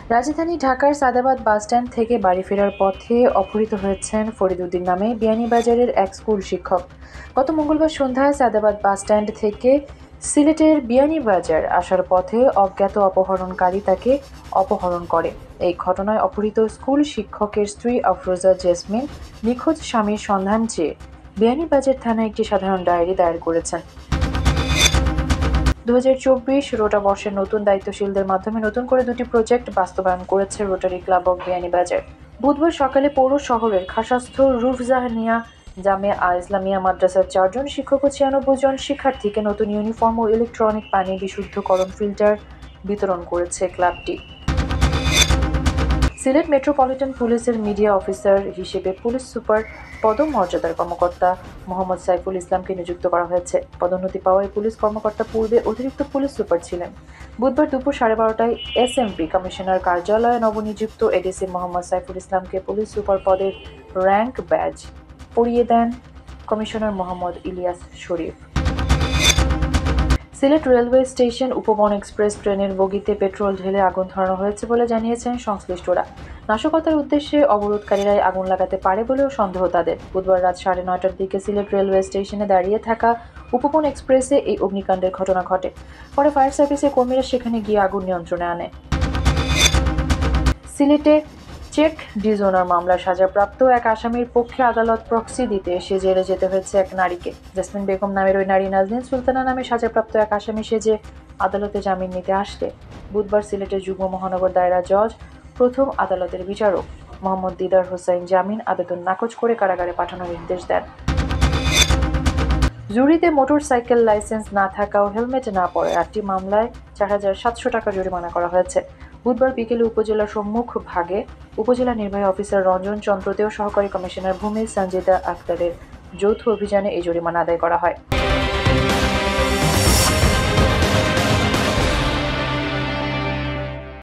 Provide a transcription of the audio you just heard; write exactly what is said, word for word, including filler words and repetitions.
রাজধানী ঢাকার সাদাবাদ বাসস্ট্যান্ড থেকে বাড়ি ফেরার পথে অপহৃত হয়েছেন ফরিদউদ্দিন নামে বিয়ানীবাজারের এক স্কুল শিক্ষক। গত মঙ্গলবার সন্ধ্যায় সাদাবাদ বাসস্ট্যান্ড থেকে সিলেটের বিয়ানীবাজার আসার পথে অজ্ঞাত অপহরণকারী তাকে অপহরণ করে। এই ঘটনায় অপহৃত স্কুল শিক্ষকের স্ত্রী আফরোজা জেসমিন নিখোঁজ স্বামীর সন্ধান চেয়ে বিয়ানীবাজার থানায় একটি সাধারণ ডায়েরি দায়ের করেছেন। দু হাজার চব্বিশ রোটা বর্ষের নতুন দায়িত্বশীলদের মাধ্যমে নতুন করে দুটি প্রজেক্ট বাস্তবায়ন করেছে রোটারি ক্লাব অব বিয়ানীবাজার। বুধবার সকালে পৌর শহরের খাসাস্থ রুফজাহানিয়া জামে আ ইসলামিয়া মাদ্রাসার চারজন শিক্ষক ও ছিয়ানব্বই জন শিক্ষার্থীকে নতুন ইউনিফর্ম ও ইলেকট্রনিক পানি বিশুদ্ধকরণ ফিল্টার বিতরণ করেছে ক্লাবটি। সিলেট মেট্রোপলিটন পুলিশের মিডিয়া অফিসার হিসেবে পুলিশ সুপার পদমর্যাদার কর্মকর্তা মোহাম্মদ সাইফুল ইসলামকে নিযুক্ত করা হয়েছে। পদোন্নতি পাওয়া এই পুলিশ কর্মকর্তা পূর্বে অতিরিক্ত পুলিশ সুপার ছিলেন। বুধবার দুপুর সাড়ে বারোটায় এসএমপি কমিশনার কার্যালয়ে নবনিযুক্ত এডিসি মোহাম্মদ সাইফুল ইসলামকে পুলিশ সুপার পদের র্যাঙ্ক ব্যাজ পরিয়ে দেন commissioner Mohammad Ilias Sharif. Sylhet railway station Upaban express ট্রেনের বগিতে পেট্রোল ঢেলে আগুন ধরানো হয়েছে বলে জানিয়েছেন সংশ্লিষ্টরা। নাশকতার উদ্দেশ্যে অবরোধকারীরাই আগুন লাগাতে পারে বলেও সন্দেহ তাদের। বুধবার রাত সাড়ে নয়টার দিকে সিলেট রেলওয়ে স্টেশনে দাঁড়িয়ে থাকা উপবন এক্সপ্রেসে এই অগ্নিকাণ্ডের ঘটনা ঘটে। পরে ফায়ার সার্ভিসের কর্মীরা সেখানে গিয়ে আগুন নিয়ন্ত্রণে আনে। সিলেটে চেক ডিজোনার মামলার সাজাপ্রাপ্ত এক আসামির পক্ষে আদালত প্রক্সি দিতে এসে জেলে যেতে হয়েছে এক নারীকে। জেসমিন বেগম নামের ওই নারী নাজনীন সুলতানা নামে সাজাপ্রাপ্ত এক আসামি সেজে আদালতে জামিন নিতে আসলে বুধবার সিলেটের যুগ্ম মহানগর দায়রা জজ প্রথম আদালতের বিচারক মোহাম্মদ দিদার হোসাইন জামিন আবেদন নাকচ করে কারাগারে পাঠানোর নির্দেশ দেন। জুরিতে মোটর সাইকেল লাইসেন্স না থাকা ও হেলমেট না পরে আটটি মামলায় চার হাজার সাতশো টাকা জরিমানা করা হয়েছে। বুধবার বিকেলে উপজেলার সম্মুখ ভাগে উপজেলা নির্বাহী অফিসার রঞ্জন চন্দ্র দেও সহকারী কমিশনার ভূমি সঞ্জিদা আক্তারের যৌথ অভিযানে এই জরিমানা আদায় করা হয়।